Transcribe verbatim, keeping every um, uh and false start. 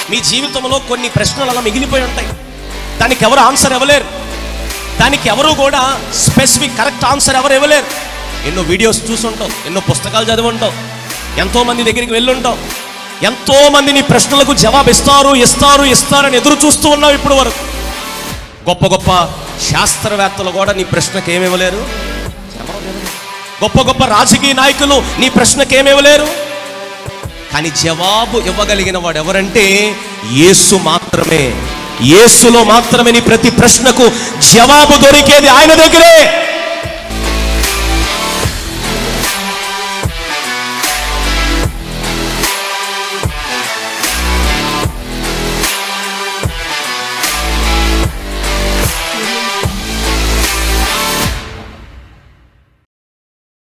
మీ జీవితంలో కొన్ని ప్రశ్నలు అలా మిగిలిపోయి ఉంటాయి. దానికి ఎవరు ఆన్సర్ ఇవ్వలేరు. దానికి ఎవరు కూడా స్పెసిఫిక్ కరెక్ట్ ఆన్సర్ ఎవరు ఇవ్వలేరు. ఎన్నో వీడియోస్ చూసుంటావు, ఎన్నో పుస్తకాలు చదివి ఉంటావు, ఎంతోమంది దగ్గరికి వెళ్ళుంటావు, ఎంతోమంది నీ ప్రశ్నలకు జవాబు ఇస్తారు ఇస్తారు ఇస్తారని ఎదురు చూస్తూ ఉన్నావు ఇప్పుడు వరకు. గొప్ప గొప్ప శాస్త్రవేత్తలు కూడా నీ ప్రశ్నకు ఏమి ఇవ్వలేరు. గొప్ప గొప్ప రాజకీయ నాయకులు నీ ప్రశ్నకు ఏమి ఇవ్వలేరు. కానీ జవాబు ఇవ్వగలిగిన వాడు ఎవరంటే యేసు మాత్రమే. యేసులో మాత్రమే నీ ప్రతి ప్రశ్నకు జవాబు దొరికేది ఆయన దగ్గరే.